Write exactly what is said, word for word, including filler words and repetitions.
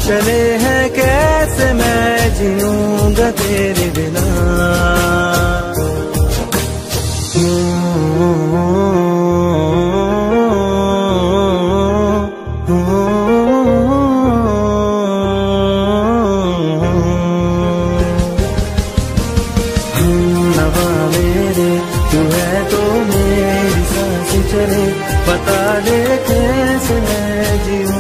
चले हैं कैसे मैं जीऊंगा तेरे बिना। तू है तो मेरी सांसें चले, बता दे कैसे मैं जीऊं।